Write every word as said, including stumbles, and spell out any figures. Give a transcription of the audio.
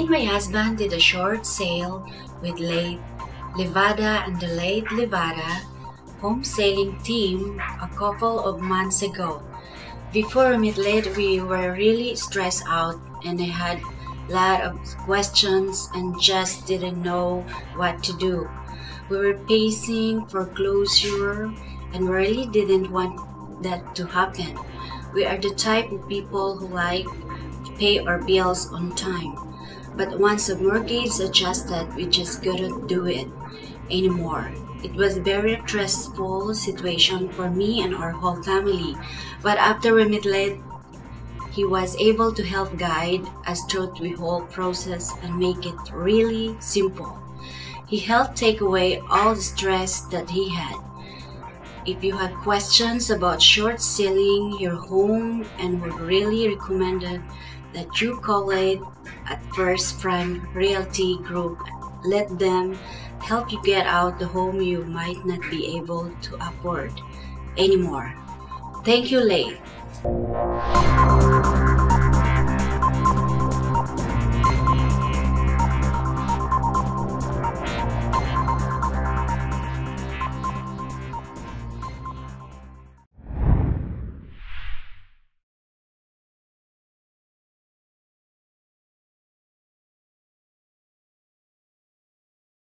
and my husband did a short sale with late Levada and the late Levada home sailing team a couple of months ago. Before we met late, we were really stressed out and I had a lot of questions and just didn't know what to do. We were pacing for closure and we really didn't want that to happen. We are the type of people who like to pay our bills on time. But once the mortgage adjusted, we just couldn't do it anymore. It was a very stressful situation for me and our whole family. But after we met late, he was able to help guide us through the whole process and make it really simple. He helped take away all the stress that he had. If you had questions about short selling your home, and would really recommended that you call it at First Prime Realty Group. Let them help you get out the home you might not be able to afford anymore. Thank you, Lei.